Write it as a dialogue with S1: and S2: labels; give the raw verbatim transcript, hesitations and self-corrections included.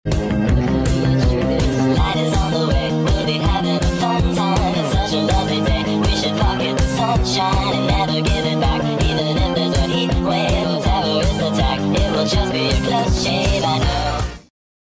S1: Light is on the way, we'll be having a fun time. It's such a lovely day, we should pocket the sunshine and never give it back. Even if there's a heat wave or terrorist attack, it will just be a close shave.